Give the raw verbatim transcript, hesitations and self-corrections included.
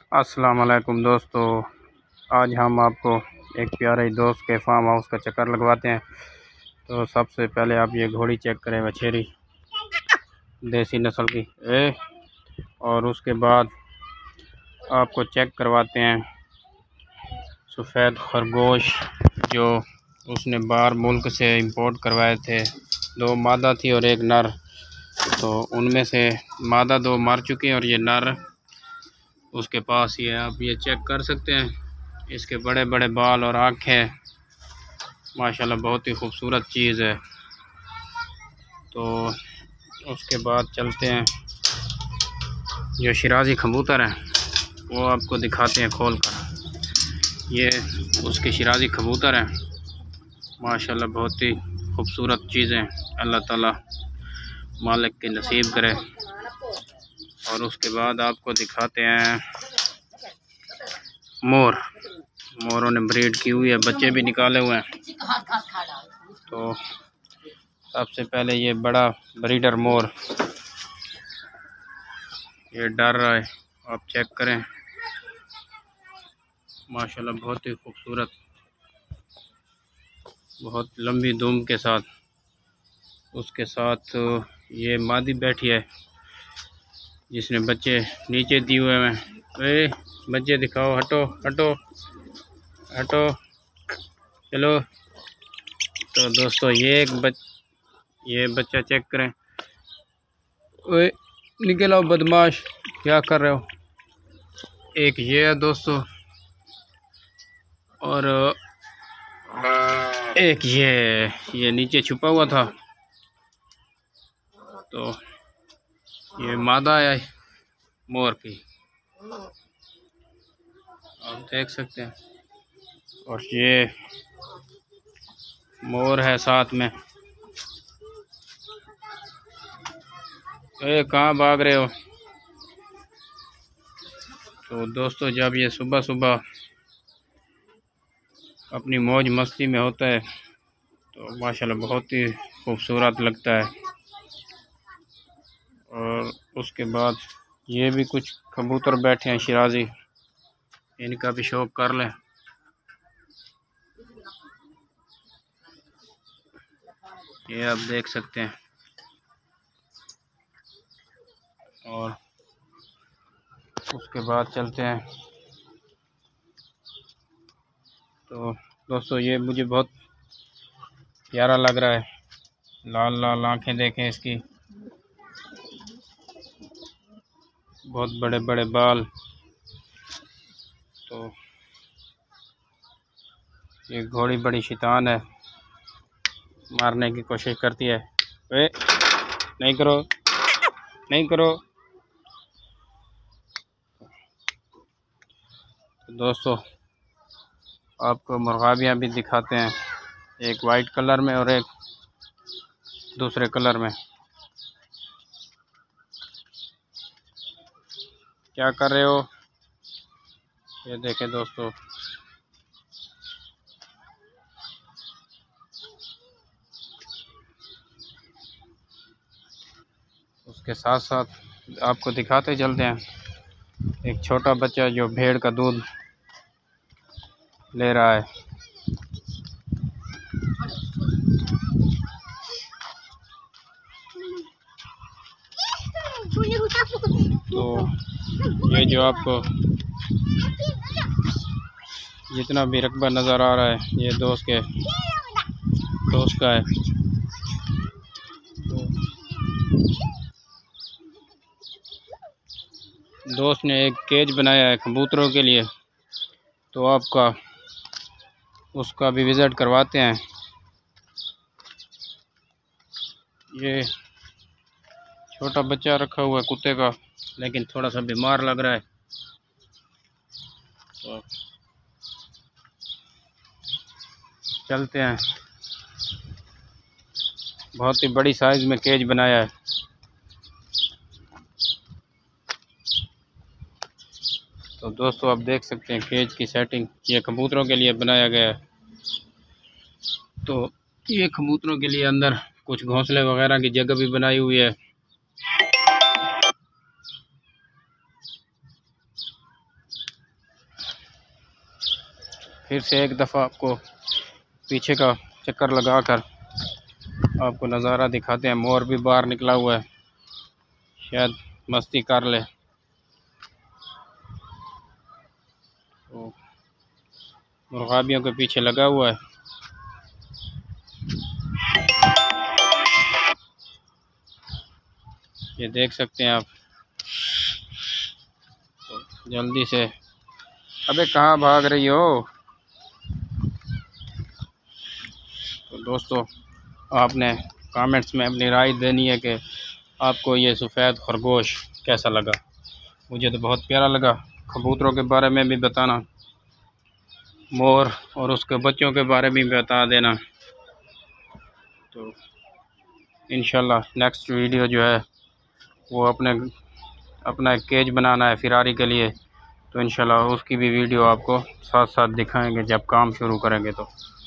अस्सलाम वालेकुम दोस्तों, आज हम आपको एक प्यारे दोस्त के फार्म हाउस का चक्कर लगवाते हैं। तो सबसे पहले आप ये घोड़ी चेक करें, वछेरी देसी नस्ल की ए और उसके बाद आपको चेक करवाते हैं सफ़ेद खरगोश जो उसने बाहर मुल्क से इंपोर्ट करवाए थे। दो मादा थी और एक नर, तो उनमें से मादा दो मर चुकी हैं और ये नर उसके पास ही है। आप ये चेक कर सकते हैं, इसके बड़े बड़े बाल और आँखें माशाल्लाह बहुत ही खूबसूरत चीज़ है। तो उसके बाद चलते हैं, जो शिराजी कबूतर है वो आपको दिखाते हैं खोल कर। ये उसके शिराजी कबूतर हैं, माशाल्लाह बहुत ही खूबसूरत चीज़ें अल्लाह ताला मालिक के नसीब करे। और उसके बाद आपको दिखाते हैं मोर। मोरों ने ब्रीड की हुई है, बच्चे भी निकाले हुए हैं। तो सबसे पहले ये बड़ा ब्रीडर मोर ये डर रहा है, आप चेक करें माशाल्लाह बहुत ही खूबसूरत, बहुत लंबी दुम के साथ। उसके साथ ये मादी बैठी है जिसने बच्चे नीचे दिए हुए हैं। ए बच्चे दिखाओ, हटो हटो हटो, चलो। तो दोस्तों ये एक बच ये बच्चा चेक करें। ओए निकल आओ बदमाश, क्या कर रहे हो। एक ये है दोस्तों, और एक ये ये नीचे छुपा हुआ था। तो ये मादा है मोर की, आप देख सकते हैं। और ये मोर है साथ में। ए कहाँ भाग रहे हो। तो दोस्तों जब ये सुबह सुबह अपनी मौज मस्ती में होता है तो माशाल्लाह बहुत ही खूबसूरत लगता है। और उसके बाद ये भी कुछ कबूतर बैठे हैं शिराजी, इनका भी शौक कर लें। ये आप देख सकते हैं। और उसके बाद चलते हैं। तो दोस्तों ये मुझे बहुत प्यारा लग रहा है, लाल लाल आंखें देखें इसकी, बहुत बड़े बड़े बाल। तो ये घोड़ी बड़ी शैतान है, मारने की कोशिश करती है। वे नहीं करो नहीं करो। तो दोस्तों आपको मुर्गाबियाँ भी दिखाते हैं, एक वाइट कलर में और एक दूसरे कलर में। क्या कर रहे हो, ये देखें दोस्तों। उसके साथ साथ आपको दिखाते चलते हैं एक छोटा बच्चा जो भेड़ का दूध ले रहा है। तो ये जो आपको जितना भी रकबा नज़र आ रहा है ये दोस्त के दोस्त का है। तो दोस्त ने एक केज बनाया है कबूतरों के लिए, तो आपका उसका भी विज़िट करवाते हैं। ये छोटा बच्चा रखा हुआ है कुत्ते का, लेकिन थोड़ा सा बीमार लग रहा है। तो चलते हैं, बहुत ही बड़ी साइज़ में केज बनाया है। तो दोस्तों आप देख सकते हैं केज की सेटिंग, ये कबूतरों के लिए बनाया गया है। तो ये कबूतरों के लिए अंदर कुछ घोंसले वगैरह की जगह भी बनाई हुई है। फिर से एक दफ़ा आपको पीछे का चक्कर लगा कर आपको नज़ारा दिखाते हैं। मोर भी बाहर निकला हुआ है, शायद मस्ती कर ले। तो मुर्गाबियों के पीछे लगा हुआ है। ये देख सकते हैं आप। तो जल्दी से, अबे कहाँ भाग रही हो? तो दोस्तों, आपने कमेंट्स में अपनी राय देनी है कि आपको ये सफ़ेद खरगोश कैसा लगा। मुझे तो बहुत प्यारा लगा। कबूतरों के बारे में भी बताना, मोर और उसके बच्चों के बारे में भी बता देना। तो इंशाल्लाह नेक्स्ट वीडियो जो है वो अपने अपना एक केज बनाना है फिरारी के लिए, तो इंशाल्लाह उसकी भी वीडियो आपको साथ साथ दिखाएंगे जब काम शुरू करेंगे। तो